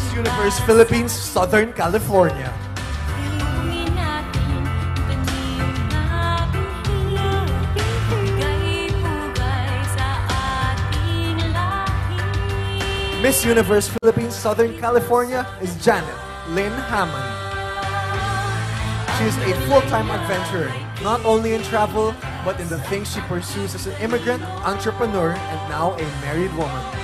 Universe Philippines, Southern California. Miss Universe Philippines, Southern California is Janet Lynn Hammond. She is a full-time adventurer, not only in travel, but in the things she pursues as an immigrant, entrepreneur, and now a married woman.